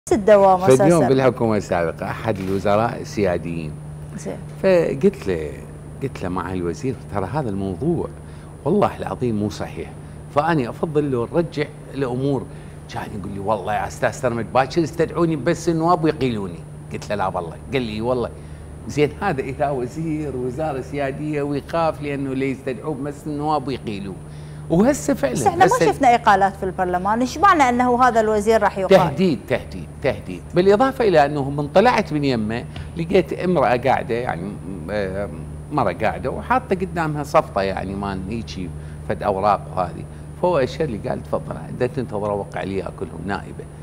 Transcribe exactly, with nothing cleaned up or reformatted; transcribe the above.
الدوام اساسا. فاليوم بالحكومه السابقه احد الوزراء السياديين زين. فقلت له قلت له مع الوزير ترى هذا الموضوع والله العظيم مو صحيح، فاني افضل لو نرجع الامور. كان يقول لي والله يا استاذ سرمد باكر استدعوني بس النواب ويقيلوني. قلت له لا والله. قال لي والله زين هذا اذا وزير وزاره سياديه ويخاف لانه اللي يستدعوه بس النواب ويقيلوه. وهسه فعلا بس احنا ما شفنا اقالات في البرلمان، ايش معنى انه هذا الوزير راح يقال؟ تهديد تهديد تهديد، بالاضافه الى انه من طلعت من يمه لقيت امراه قاعده يعني مره قاعده وحاطه قدامها صفطه يعني مان هيجي فد اوراق وهذه، فهو اشار لي قال تفضل انت تنتظر اوقع لي اكلهم نائبه.